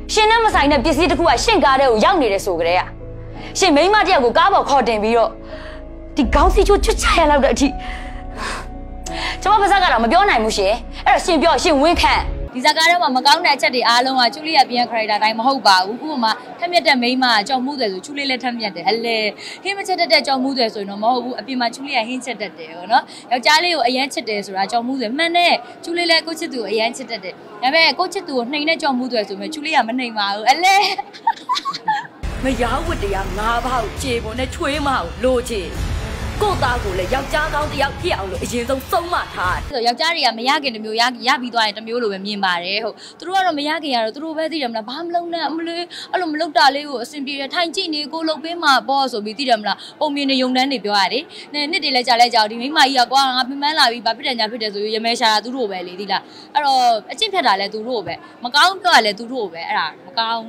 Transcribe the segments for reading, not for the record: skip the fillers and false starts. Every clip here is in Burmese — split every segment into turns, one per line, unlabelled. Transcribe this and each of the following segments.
ရှင်နဲ့မဆိုင်တဲ့ပစ္စည်းတစ်ခုကရှင်ကားတဲ့ကိုရောက်နေတယ်ဆိုကြတဲ့ရှင်မိမတယောက်ကိုကားပေါ်ခေါ်တင်ပြီးတော့ဒီခေါင်းစီချိုးချွတ်ချရလောက်တဲ့အထိကျွန်မပါစကတော့မပြောနိုင်ဘူးရှင်အဲ့တော့ရှင်ပြောရှင်ဝင်းခန့်ဒီဇာကားထဲမှာမကောင်းတဲ့အချက်တွေအားလုံးကချူလေးရပြန် character တိုင်းမဟုတ်ပါဘူးဥပမာထက်မြက်တဲ့မိန်းမကြောင်မှုတယ်ဆိုချူလေးလည်းထက်မြက်တယ်ဟလဲဟင်းမချက်တဲ့ကြောင်မှုတယ်ဆိုရင်တော့မဟုတ်ဘူးအပြင်မှာချူလေးကဟင်းချက်တတ်တယ်ဟောနော်ယောက်ျားလေးကိုအရန်ချစ်တယ်ဆိုတာကြောင်မှုတယ်မှန်တဲ့ချူလေးလည်းကိုချစ်သူကိုအရန်ချစ်တတ်တယ်ဒါပေမဲ့ကိုချစ်သူကိုနှိမ်တဲ့ကြောင်မှုတယ်ဆိုမှချူလေးကမနှိမ်ပါဘူးအလဲမရောက်ဝတ်တရား၅ပေါက်ခြေပေါ်နဲ့ချွေးမအောင်လိုချင်ကိုသားကိုလည်းယောက်ျားကောင်းတစ်ယောက်ဖြစ်အောင်လို့အရင်ဆုံးစုံမထားတယ်။ယောက်ျားတွေကမရခင်တမျိုးရပြီးသွားရင်တမျိုးလိုပဲမြင်ပါတယ်ဟုတ်။သူတို့ကတော့မရခင်ရတော့သူတို့ပဲသိတယ်မလားဘာမလုပ်နဲ့အမလေးအဲ့လိုမလုပ်တာလေးကိုအဆင်ပြေတယ်ထိုင်ကြည့်နေကိုလုပ်ပေးမှာပေါ့ဆိုပြီးသိတယ်မလားပုံမြင်နေယုံတန်းနေပြောရတယ်။နှစ်တွေလည်းကြာလဲကြာဒီမိမကြီးကကွာငါပင်ပန်းလာပြီးဘာဖြစ်တယ်ညာဖြစ်တယ်ဆိုရမဲရှာတာသူတို့ပဲလေသိလား။အဲ့တော့အကျင့်ဖြတ်တာလည်းသူတို့ပဲမကောင်းတော့လည်းသူတို့ပဲအဲ့ဒါမကောင်း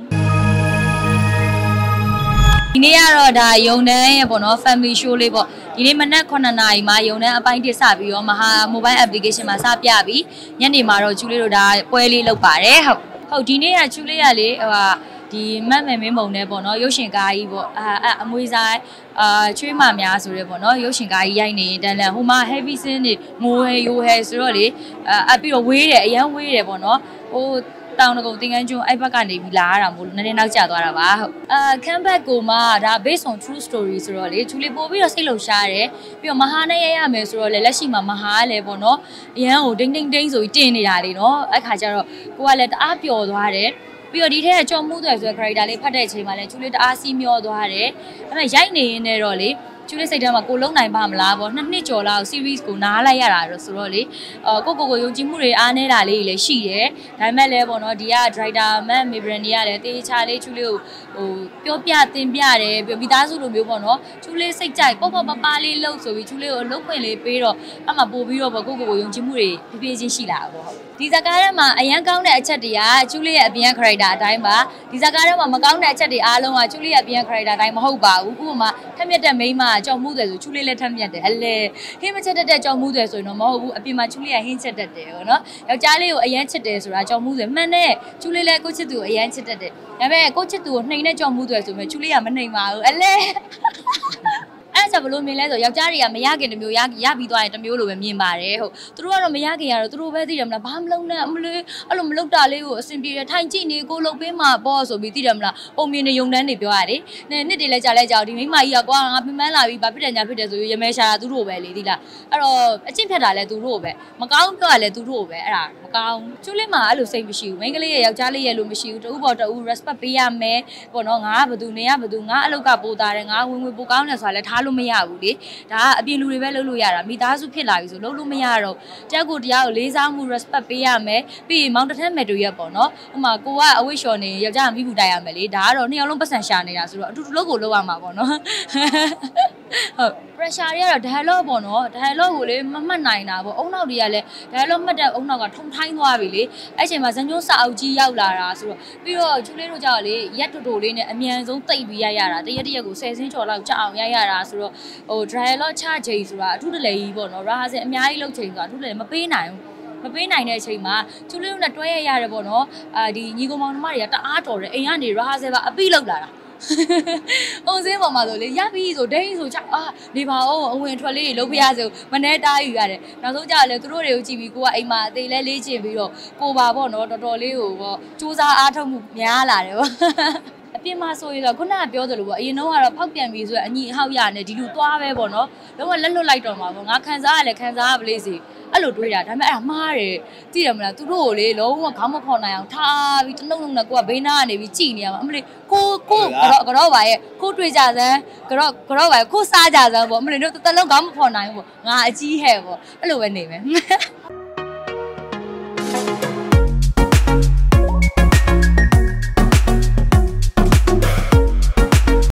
ဒီနေ့ကတော့ဒါယုံတန်းရဲ့ပေါ့နော် family show လေးပေါ့ဒီနေ့မနက်9 နာရီမှာယုံတန်းအပိုင်းတစ်စပြီးတော့မဟာ mobile application မှာစပြပြီးညနေမှာတော့ချူလေးတို့ဒါပွဲလေးလုပ်ပါတယ်ဟုတ်ဒီနေ့ကချူလေးကလေဒီမတ်မယ်မင်းမုံနဲ့ပေါ့နော်ရုပ်ရှင်ကားကြီးပေါ့အမွေဆိုင်ချွေးမများဆိုရဲပေါ့နော်ရုပ်ရှင်ကားကြီးရိုက်နေတန်လန်ဟိုမှာ heavy scene တွေငိုဟဲယိုဟဲဆိုတော့လေပြီးတော့ဝေးတယ်အရန်ဝေးတယ်ပေါ့နော်ဟိုတောင်တကုံသင်္ကန်းကျွန်းအဲ့ဘက်ကနေပြီးလာရတာမို့လို့နည်းနည်းနောက်ကျသွားတာပါဟုတ်comeback ကိုမှဒါ based on true story ဆိုတော့လေချူလေးပို့ပြီးတော့စိတ်လှုပ်ရှားတယ်ပြီးတော့မဟာနဲ့ရမယ်ဆိုတော့လေလက်ရှိမှာမဟာကလည်းပေါ့နော်အရန်ကိုဒိန်းဆိုပြီးတင်နေတာလေနော်အဲ့ခါကျတော့ကိုကလည်းတအားပျော်သွားတယ်ပြီးတော့ဒီထက်ကကြော်မှုတွေဆိုတဲ့ character လေးဖတ်တဲ့အချိန်မှာလည်းချူလေးတအားစီးမျောသွားတယ်ဒါပေမဲ့ရိုက်နေရင်းနဲ့တော့လေချူလေးစိတ်ထဲမှာကိုလုံးနိုင်ပါမလားပေါ့2 နှစ်ကျော်လောက် series ကိုနားလိုက်ရတာတော့ဆိုတော့လေကိုယုံကြည်မှုတွေအားနေတာလေးတွေလည်းရှိတယ်ဒါပေမဲ့လည်းပေါ့နော်ဒီက director မတ်မေဘရန်တွေကလည်းတေးချာလေးချူလေးကိုပြောပြတင်ပြတယ်ပြီးမိသားစုလိုမျိုးပေါ့နော်ချူလေးစိတ်ကြိုက်ပေါ့ပလေးလှုပ်ဆိုပြီးချူလေးကိုလှုပ်ခွင့်လေးပေးတော့အမှပို့ပြီးတော့ပေါ့ကိုယုံကြည်မှုတွေဖြည်းဖြည်းချင်းရှိလာတာပေါ့ဟုတ်ဒီဇာကားထဲမှာအရန်ကောင်းတဲ့အချက်တွေကချူလေးရဲ့အပြင် character အတိုင်းပါဒီဇာကားထဲမှာမကောင်းတဲ့အချက်တွေအားလုံးကချူလေးရဲ့အပြင် character အတိုင်းမဟုတ်ပါဘူးဥပမာထက်မြက်တဲ့မိန်းမကြောင်မှုတယ်ဆိုချူလေးလည်းထက်မြက်တယ်ဟလဲဟင်းမချက်တဲ့ကြောင်မှုတယ်ဆိုရင်တော့မဟုတ်ဘူးအပြင်မှာချူလေးကဟင်းချက်တတ်တယ်ဟောနော်ယောက်ျားလေးကိုအရန်ချစ်တယ်ဆိုတာကြောင်မှုတယ်မှန်တဲ့ချူလေးလည်းကိုချစ်သူကိုအရန်ချစ်တတ်တယ်ဒါပေမဲ့ကိုချစ်သူကိုနှိမ်တဲ့ကြောင်မှုတယ်ဆိုမှချူလေးကမနှိမ်ပါဘူးဟလဲအဲ့ဒါဘလို့မြင်လဲဆိုယောက်ျားတွေကမရခင်တမျိုးရပြီးသွားရင်တမျိုးလိုပဲမြင်ပါတယ်ဟုတ်သူတို့ကတော့မရခင်ရတော့သူတို့ပဲသိတယ်မလားဘာမလုပ်နဲ့အမလေးအဲ့လိုမလုပ်တာလေးကိုအဆင်ပြေတယ်ထိုင်ကြည့်နေကိုလုပ်ပေးမှာပေါ့ဆိုပြီးသိတယ်မလားပုံမြင်နေယုံတန်းနေပြောရတယ်နှစ်တွေလည်းကြာလဲကြာဒီမိမကြီးကကွာငါပင်ပန်းလာပြီးဘာဖြစ်တယ်ညာဖြစ်တယ်ဆိုရမဲရှာတာသူတို့ပဲလေသိလားအဲ့တော့အကျင့်ဖြတ်တာလည်းသူတို့ပဲမကောင်းတော့လည်းသူတို့ပဲအဲ့ဒါမကောင်းကျူးလေးမှာအဲ့လိုစိတ်မရှိဘူးမိန်းကလေးရဲ့ယောက်ျားလေးရဲ့လိုမရှိဘူးတူပေါ်တူ respect ပေးရမယ်ပေါ့နော်ငါကဘသူနေရဘသူငါအလောက်ကပိုးတာတယ်ငါဝင်ပိုကောင်းတယ်ဆိုတာလည်းထားလို့မရဘူးလေဒါကအပြင်လူတွေပဲလုပ်လို့ရတာမိသားစုဖြစ်လာပြီဆိုလုပ်လို့မရတော့တယောက်ကိုတရားကိုလေးစားမှု respect ပေးရမယ်ပြီးရင်မောင်တစ်ထက်မဲ့တူရက်ပေါ့နော်ဥမာကိုကအဝိရှော်နေယောက်ျားကမိဘူးတိုက်ရမယ်လေဒါကတော့နှစ်ယောက်လုံးပတ်စံရှာနေတာဆိုတော့အတူတူလုပ်ကိုလုပ်ရမှာပေါ့နော်ဟုတ် pressure တွေကတော့ dialogue ပေါ့နော် dialogue ကိုလေမမှတ်နိုင်တာပေါ့အုံနောက်တွေကလည်း dialogue မှတ်တဲ့အုံနောက်ကထုံထိုင်းသွားပြီလေအဲ့ချိန်မှာဇန်ကျိုးစာအုပ်ကြီးရောက်လာတာဆိုတော့ပြီးတော့ချူလေးတို့ကြောက်လေရက်တူတူလေးနဲ့အမြန်ဆုံးတိတ်ပြီးရတာတရက်ကို10 စင်းကျော်လောက်ကြာအောင်ရတာဆိုတော့ဟို dialogue ချချိန်ဆိုတာအထူးတလေကြီးပေါ့နော် rehearsal အများကြီးလုပ်ချိန်ဆိုတာအထူးတလေမပေးနိုင်ဘူးမပေးနိုင်တဲ့အချိန်မှာချူလေးတို့နဲ့တွဲရရတယ်ပေါ့နော်ဒီညီကောင်မောင်နှမတွေကတအားတော်တယ်အိမ်ကနေ rehearsal ကအပိလောက်လာတာအုံစင်းပေါ်မှာဆိုလေရပြီဆိုဒိန်းဆိုချနေပါအောင်အဝင်ထွက်လေးတွေလုပ်ပြရစေမနှဲတားယူရတယ်နောက်ဆုံးကြလဲသူတို့တွေကိုကြည့်ပြီးကိုကအိမ်မှာအသေးလဲလေးချင်ပြီးတော့ကိုပါပေါ့နော်တော်တော်လေးကိုပေါ့စူးစမ်းအားထုတ်မှုများလာတယ်ပေါ့အပြင်မှာဆိုရင်တော့ခုနကပြောသလိုပေါ့အရင်တော့ကတော့ဖောက်ပြန်ပြီးဆိုအညီအဟောက်ရနဲ့ဒီလိုသွားပဲပေါ့နော်လုံးဝလက်လွတ်လိုက်တော့မှာပေါ့ငါခံစားရလဲခံစားရပလေးစီအဲ့လိုတွေးတာဒါပေမဲ့အဲ့ဒါမှားတယ်သိတယ်မလားသူတို့ကိုလေလုံးဝခေါင်းမခေါ်နိုင်အောင်ထားပြီးတလုံးလုံးနဲ့ကိုကဘေးနားကနေပြီးကြည်နေရမှာအမလေးကိုကတော့ပါရဲ့ကိုတွေ့ကြစမ်းကတော့ပါရဲ့ကိုစားကြစမ်းပေါ့အမလေးတို့တလုံးခေါင်းမခေါ်နိုင်ဘူးပေါ့ငါအကြီးဟဲ့ပေါ့အဲ့လိုပဲနေမယ်